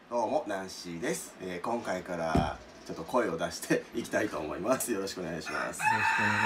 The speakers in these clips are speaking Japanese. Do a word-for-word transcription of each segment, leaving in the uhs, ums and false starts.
どうもナンシーです、えー、今回からちょっと声を出していきたいと思います。よろしくお願いします。 よろし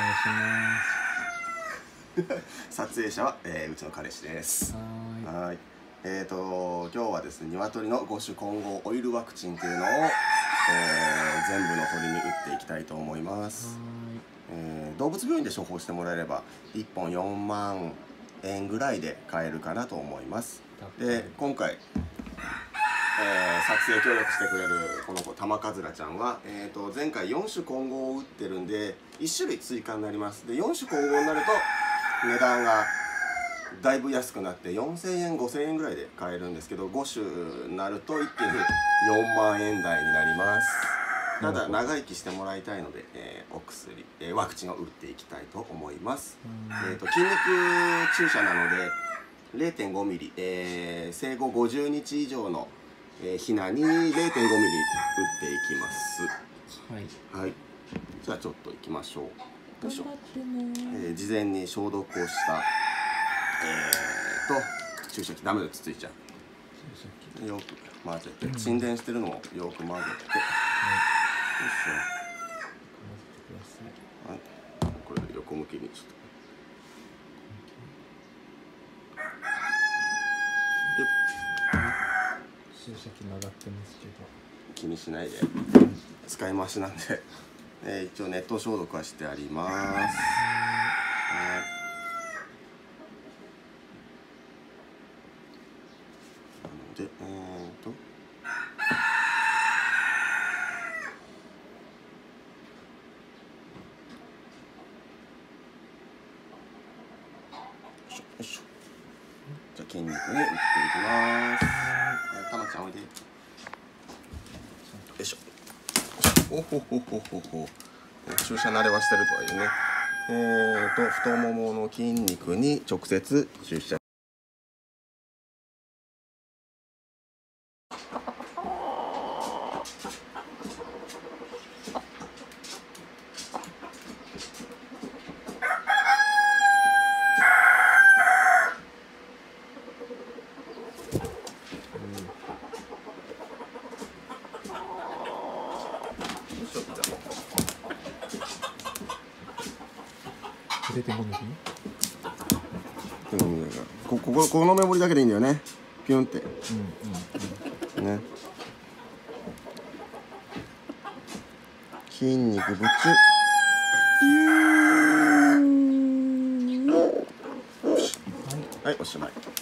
くお願いします。 撮影者は、えー、うちの彼氏です。 はーい。 はい。えーと今日はですね、鶏の五種混合オイルワクチンというのを、えー、全部の鳥に打っていきたいと思います。えー、動物病院で処方してもらえればいっぽんよんまんえんぐらいで買えるかなと思います。で、今回えー、撮影協力してくれるこの子玉かずらちゃんは、えー、と前回よん種混合を打ってるんでいち種類追加になります。でよん種混合になると値段がだいぶ安くなってよんせんえんごせんえんぐらいで買えるんですけど、ご種になると一気によんまんえん台になります。ただ長生きしてもらいたいので、えー、お薬、えー、ワクチンを打っていきたいと思います。えー、と筋肉注射なので れいてんごミリ、えー、生後ごじゅうにち以上のえー、ひなに れいてんごミリ打っていきます。はい、はい、じゃあちょっといきましょう。よいしょ。えー、事前に消毒をしたえーと注射器、ダメだとつついちゃう。よく混ぜて、沈殿してるのをよく混ぜて、はい、よいしょ。はい、これで横向きにちょっと。 注射器曲がってますけど気にしないで、使い回しなんで、えー、一応熱湯消毒はしてあります。はい、なのでえーとよいしょよいしょ。じゃあ筋肉に打っていきます。たまちゃんおいで。よいしょ。おほほほほほ。注射慣れはしてるとはいえね。えーと太ももの筋肉に直接注射。 れいてんごミリ？ ここここのメモリだけでいいんだよね。ピュンって。うんうんうん。ね。筋肉ぶちゅ。はい、はい、おしまい。